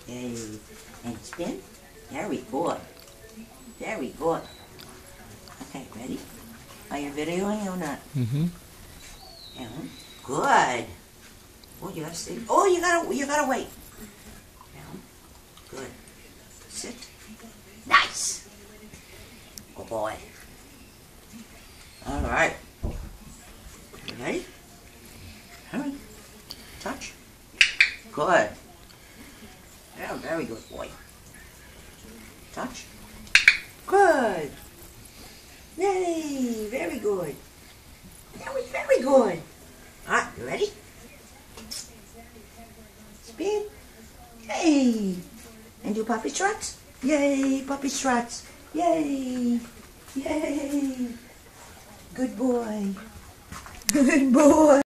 Yay. And spin. Very good. Very good. Okay, ready? Are you videoing or not? Mm-hmm. Down. Good. Oh, you gotta sit. Oh, you gotta wait. Down. Good. Sit. Nice. Good boy. All right. You ready? Hurry. Touch. Good. Yeah, very good boy. Touch. Good. Yay, very good. That was very good. Alright, you ready? Spin. Yay. And do puppy struts. Yay, puppy struts. Yay. Yay. Good boy. Good boy.